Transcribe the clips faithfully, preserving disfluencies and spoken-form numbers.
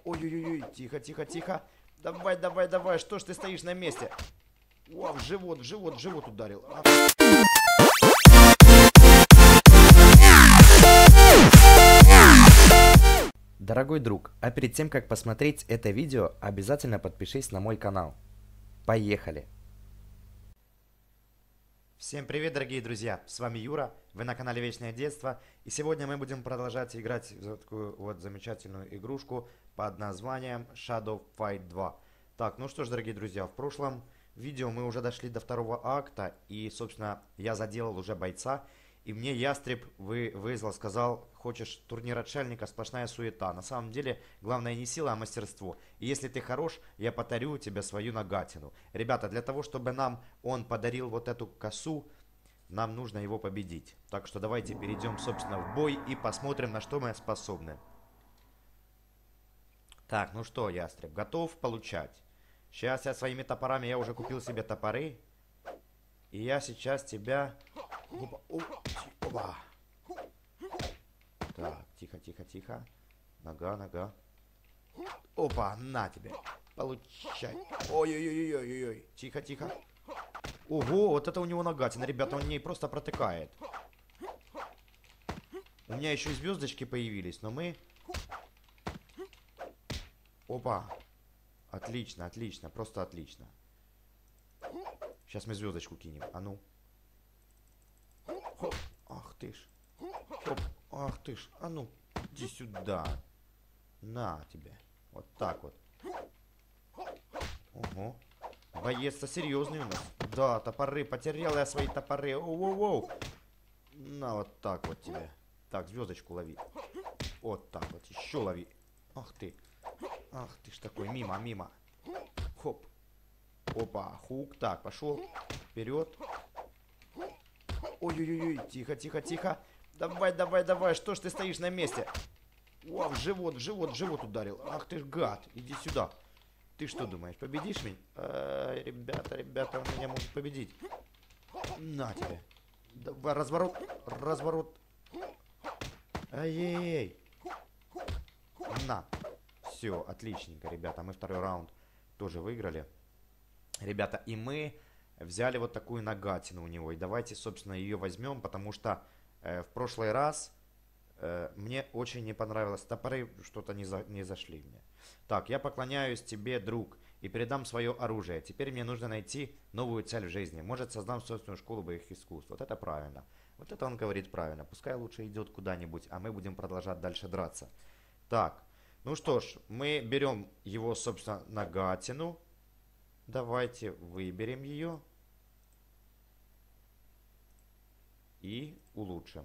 Ой-ой-ой, тихо, тихо, тихо. Давай, давай, давай, что ж ты стоишь на месте? О, в живот, в живот, в живот ударил. А... Дорогой друг, а перед тем, как посмотреть это видео, обязательно подпишись на мой канал. Поехали! Всем привет, дорогие друзья! С вами Юра, вы на канале Вечное Детство. И сегодня мы будем продолжать играть в такую вот замечательную игрушку под названием Shadow Fight два. Так, ну что ж, дорогие друзья, в прошлом видео мы уже дошли до второго акта. И, собственно, я заделал уже бойца. И мне ястреб вы, вызвал, сказал, хочешь турнир отшельника, сплошная суета. На самом деле, главное не сила, а мастерство. И если ты хорош, я подарю тебе свою нагатину. Ребята, для того, чтобы нам он подарил вот эту косу, нам нужно его победить. Так что давайте перейдем, собственно, в бой и посмотрим, на что мы способны. Так, ну что, ястреб, готов получать? Сейчас я своими топорами, я уже купил себе топоры. И я сейчас тебя... Опа, опа. Так, тихо, тихо, тихо. Нога, нога. Опа, на тебе. Получай. Ой-ой-ой-ой-ой. Тихо, тихо. Ого, вот это у него нагатина, ребята, он ней просто протыкает. У меня еще и звездочки появились, но мы... Опа. Отлично, отлично, просто отлично. Сейчас мы звездочку кинем, а ну. Хоп. Ах ты ж. Хоп. Ах ты ж. А ну, иди сюда. На тебе. Вот так вот. Ого. Боец-то серьезный у нас. Да, топоры. Потерял я свои топоры. Оу-оу-оу. На, вот так вот тебе. Так, звездочку лови. Вот так вот. Еще лови. Ах ты. Ах ты ж такой. Мимо, мимо. Хоп. Опа. Хук. Так, пошел. Вперед. Ой-ой-ой, тихо, тихо, тихо. Давай, давай, давай, что ж ты стоишь на месте? О, в живот, в живот, в живот ударил. Ах ты ж гад, иди сюда. Ты что думаешь, победишь меня? А, ребята, ребята, он меня может победить. На тебе. Давай, разворот, разворот. Ай-яй-яй. На. Все, отличненько, ребята, мы второй раунд тоже выиграли. Ребята, и мы... взяли вот такую нагатину у него. И давайте, собственно, ее возьмем, потому что э, в прошлый раз э, мне очень не понравилось. Топоры что-то не, за, не зашли мне. Так, я поклоняюсь тебе, друг, и передам свое оружие. Теперь мне нужно найти новую цель в жизни. Может, создам собственную школу боевых искусств. Вот это правильно. Вот это он говорит правильно. Пускай лучше идет куда-нибудь, а мы будем продолжать дальше драться. Так, ну что ж, мы берем его, собственно, нагатину. Давайте выберем ее. И улучшим.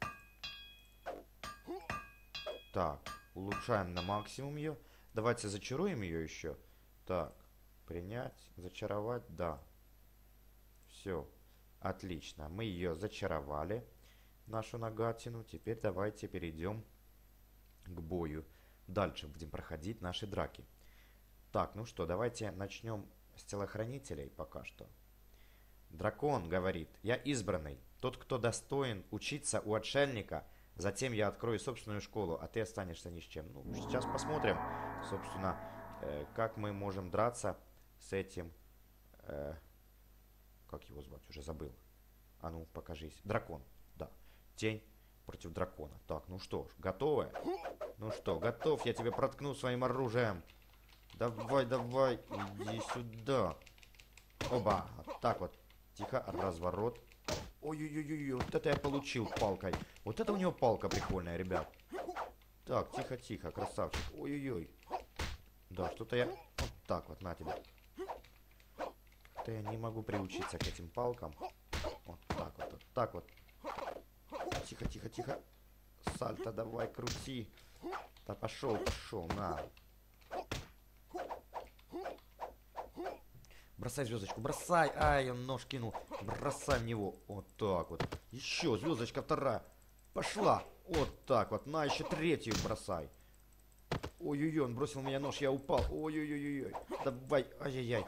Так, улучшаем на максимум ее. Давайте зачаруем ее еще. Так, принять, зачаровать, да. Все, отлично. Мы ее зачаровали, нашу нагатину. Теперь давайте перейдем к бою. Дальше будем проходить наши драки. Так, ну что, давайте начнем с телохранителей пока что. Дракон говорит: я избранный. Тот, кто достоин учиться у отшельника, затем я открою собственную школу, а ты останешься ни с чем. Ну, сейчас посмотрим, собственно, э, как мы можем драться с этим... Э, как его звать? Уже забыл. А ну, покажись. Дракон, да. Тень против дракона. Так, ну что ж, готовы? Ну что, готов? Я тебе проткну своим оружием. Давай, давай, иди сюда. Оба, вот так вот. Тихо, разворот. Ой-ой-ой, вот это я получил палкой. Вот это у него палка прикольная, ребят. Так, тихо-тихо, красавчик. Ой-ой-ой. Да, что-то я... Вот так вот, на тебя. Что-то я не могу приучиться к этим палкам. Вот так вот, вот так вот. Тихо-тихо-тихо. Сальто давай, крути. Да пошел, пошел, на. Бросай звездочку, бросай! Ай, он нож кинул. Бросай в него. Вот так вот. Еще звездочка вторая. Пошла. Вот так вот. На, еще третью бросай. Ой-ой-ой, он бросил меня нож, я упал. Ой-ой-ой-ой. Давай. Ай-яй-яй.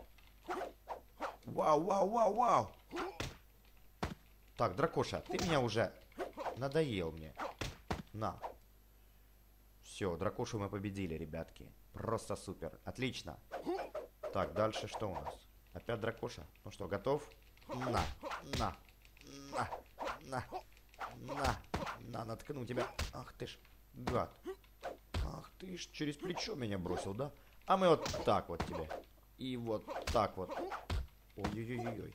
Вау, вау, вау, вау. Так, дракоша, ты меня уже надоел мне. На. Все, дракошу мы победили, ребятки. Просто супер. Отлично. Так, дальше что у нас? Опять дракоша. Ну что, готов? На, на, на, на, на, на, наткну тебя. Ах ты ж, гад. Ах ты ж, через плечо меня бросил, да? А мы вот так вот тебе. И вот так вот. Ой-ой-ой-ой.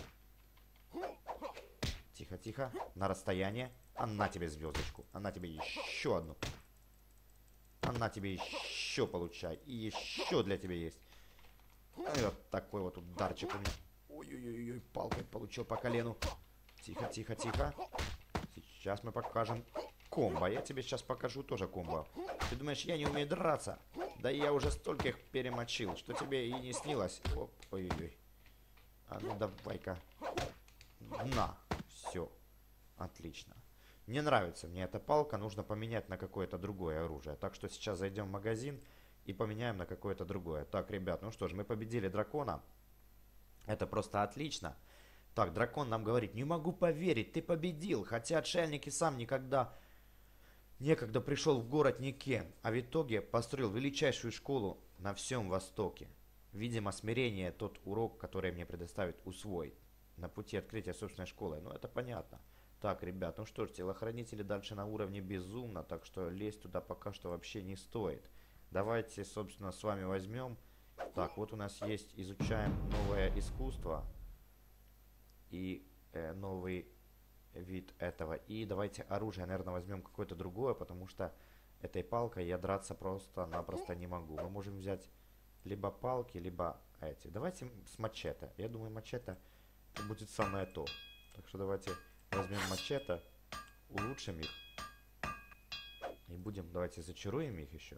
Тихо, тихо. На расстояние. А на тебе звездочку. А на тебе еще одну. А на тебе еще получай. И еще для тебя есть. И вот такой вот ударчик у меня. Ой-ой-ой, палкой получил по колену. Тихо, тихо, тихо. Сейчас мы покажем комбо. Я тебе сейчас покажу тоже комбо. Ты думаешь, я не умею драться? Да я уже стольких перемочил, что тебе и не снилось. Ой-ой-ой. А ну давай-ка. На. Все. Отлично. Не нравится мне эта палка. Нужно поменять на какое-то другое оружие. Так что сейчас зайдем в магазин и поменяем на какое-то другое. Так, ребят, ну что ж, мы победили дракона. Это просто отлично. Так, дракон нам говорит: не могу поверить, ты победил. Хотя отшельник и сам никогда... Некогда пришел в город никем, а в итоге построил величайшую школу на всем Востоке. Видимо, смирение тот урок, который мне предоставит усвоить на пути открытия собственной школы. Ну, это понятно. Так, ребят, ну что ж, телохранители дальше на уровне безумно, так что лезть туда пока что вообще не стоит. Давайте, собственно, с вами возьмем. Так, вот у нас есть, изучаем новое искусство и э, новый вид этого. И давайте оружие, наверное, возьмем какое-то другое, потому что этой палкой я драться просто-напросто не могу. Мы можем взять либо палки, либо эти. Давайте с мачете. Я думаю, мачете будет самое то. Так что давайте возьмем мачете, улучшим их. И будем, давайте зачаруем их еще.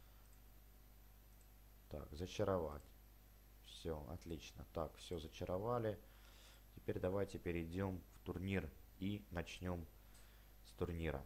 Так, зачаровать. Все, отлично. Так, все зачаровали. Теперь давайте перейдем в турнир и начнем с турнира.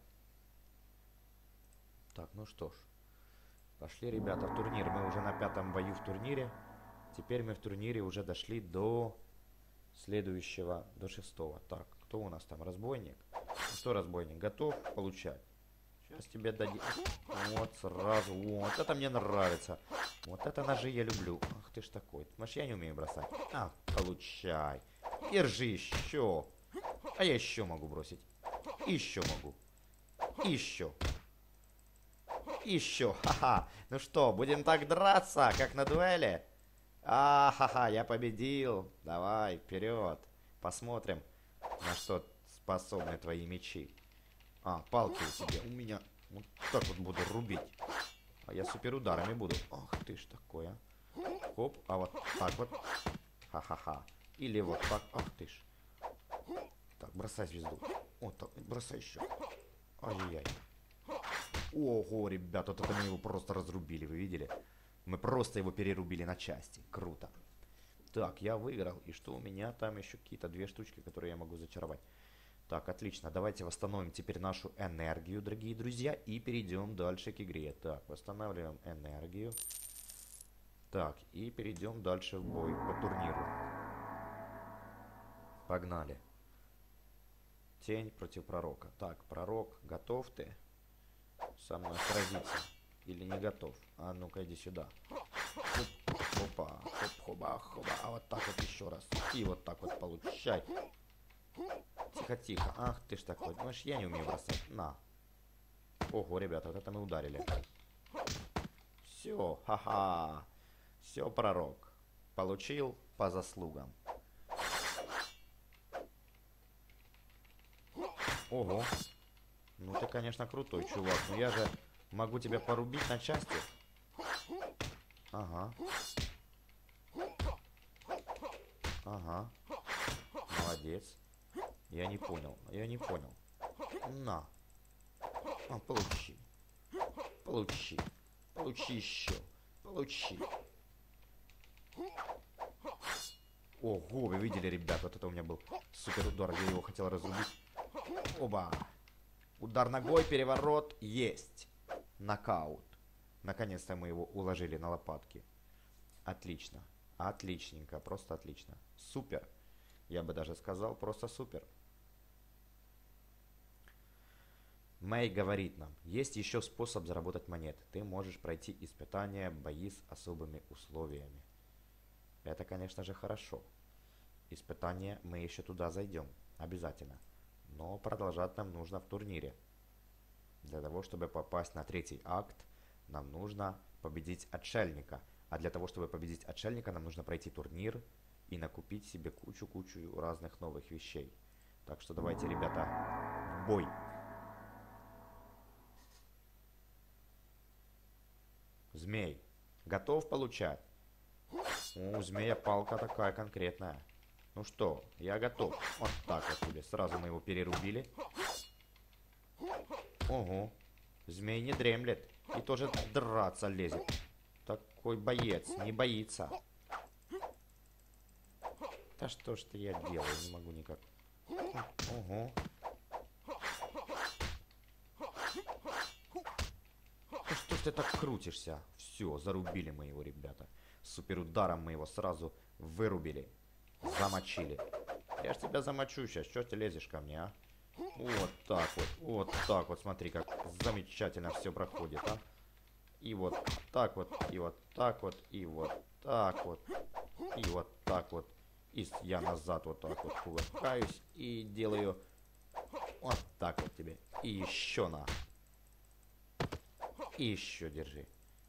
Так, ну что ж. Пошли, ребята, в турнир. Мы уже на пятом бою в турнире. Теперь мы в турнире уже дошли до следующего, до шестого. Так, кто у нас там? Разбойник. Ну что, разбойник, готов получать? Сейчас тебе дадим. Вот сразу. Вот это мне нравится. Вот это ножи я люблю. Ах ты ж такой. Может, я не умею бросать. А, получай. Держи еще. А я еще могу бросить. Еще могу. Еще. Еще. Ха-ха. Ну что, будем так драться, как на дуэли? А-ха-ха, я победил. Давай, вперед. Посмотрим, на что способны твои мечи. А, палки у тебя. У меня вот так вот буду рубить. А я суперударами буду. Ах ты ж такой, а. Хоп, а вот так вот. Ха-ха-ха. Или вот так. Ах ты ж. Так, бросай звезду. Вот так, бросай еще. Ай-яй-яй. Ого, ребят, вот это мы его просто разрубили, вы видели? Мы просто его перерубили на части. Круто. Так, я выиграл. И что у меня там еще какие-то две штучки, которые я могу зачаровать. Так, отлично. Давайте восстановим теперь нашу энергию, дорогие друзья. И перейдем дальше к игре. Так, восстанавливаем энергию. Так, и перейдем дальше в бой по турниру. Погнали. Тень против пророка. Так, пророк, готов ты со мной сразиться? Или не готов? А ну-ка иди сюда. Хоп, хопа, хоп-хоба, хоба. А вот так вот еще раз. И вот так вот получай. Тихо-тихо. Ах ты ж такой. Думаешь, я не умею бросать. На. Ого, ребята, вот это мы ударили. Все, ха-ха. Все, пророк. Получил по заслугам. Ого. Ну ты, конечно, крутой, чувак. Но я же могу тебя порубить на части. Ага. Ага. Молодец. Я не понял. Я не понял. На. А, получи. Получи. Получи еще. Получи. Ого, вы видели, ребят, вот это у меня был супер удар. Я его хотел разрубить. Оба. Удар ногой, переворот. Есть. Нокаут. Наконец-то мы его уложили на лопатки. Отлично. Отличненько. Просто отлично. Супер. Я бы даже сказал, просто супер. Мэй говорит нам, есть еще способ заработать монеты. Ты можешь пройти испытания, бои с особыми условиями. Это, конечно же, хорошо. Испытания мы еще туда зайдем. Обязательно. Но продолжать нам нужно в турнире. Для того, чтобы попасть на третий акт, нам нужно победить отшельника. А для того, чтобы победить отшельника, нам нужно пройти турнир и накупить себе кучу-кучу разных новых вещей. Так что давайте, ребята, в бой. Змей, готов получать? У змея палка такая конкретная. Ну что, я готов. Вот так вот тебе. Сразу мы его перерубили. Ого. Змей не дремлет. И тоже драться лезет. Такой боец. Не боится. Да что ж ты я делаю? Не могу никак. Ого. Ну что ж ты так крутишься? Все, зарубили мы его, ребята. Супер ударом мы его сразу вырубили. Замочили. Я ж тебя замочу сейчас. Что ты лезешь ко мне, а? Вот так вот. Вот так вот. Смотри, как замечательно все проходит, а. И вот так вот. И вот так вот. И вот так вот. И вот так вот. И я назад вот так вот кувыркаюсь. И делаю вот так вот тебе. И еще на. И еще держи.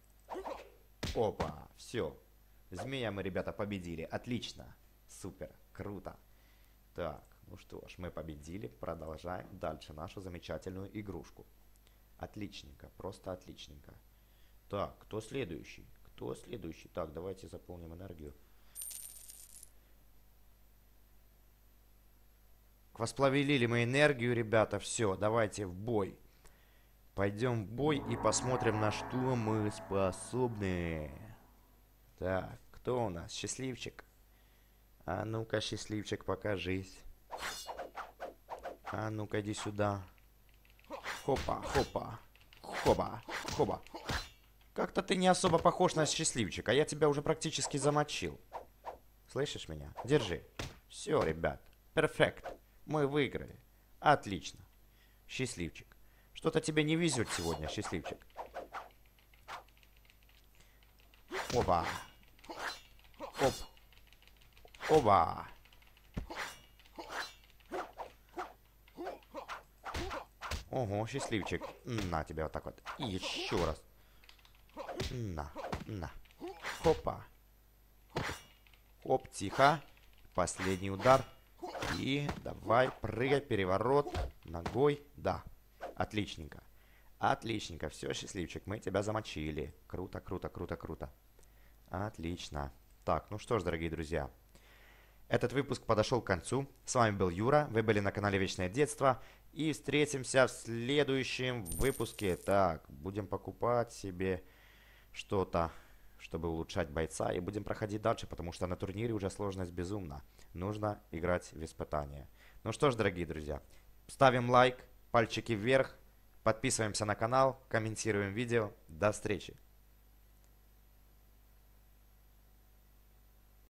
Опа. Все. Змея мы, ребята, победили. Отлично. Супер, круто. Так, ну что ж, мы победили. Продолжаем дальше нашу замечательную игрушку. Отличненько, просто отличненько. Так, кто следующий? Кто следующий? Так, давайте заполним энергию. Восплавили мы энергию, ребята. Все, давайте в бой. Пойдем в бой и посмотрим, на что мы способны. Так, кто у нас? Счастливчик. А ну-ка, счастливчик, покажись. А ну-ка, иди сюда. Хопа, хопа, хоба, хоба. Как-то ты не особо похож на счастливчика. Я тебя уже практически замочил. Слышишь меня? Держи. Все, ребят. Перфект. Мы выиграли. Отлично. Счастливчик. Что-то тебе не везет сегодня, счастливчик. Опа. Оп. Оба. Ого, счастливчик. На тебя вот так вот. И еще раз. На, на. Хопа. Хоп, тихо. Последний удар. И давай, прыгай, переворот. Ногой. Да. Отличненько. Отличненько. Все, счастливчик, мы тебя замочили. Круто, круто, круто, круто. Отлично. Так, ну что ж, дорогие друзья. Этот выпуск подошел к концу. С вами был Юра. Вы были на канале Вечное Детство. И встретимся в следующем выпуске. Так, будем покупать себе что-то, чтобы улучшать бойца. И будем проходить дальше, потому что на турнире уже сложность безумна. Нужно играть в испытания. Ну что ж, дорогие друзья. Ставим лайк, пальчики вверх. Подписываемся на канал, комментируем видео. До встречи.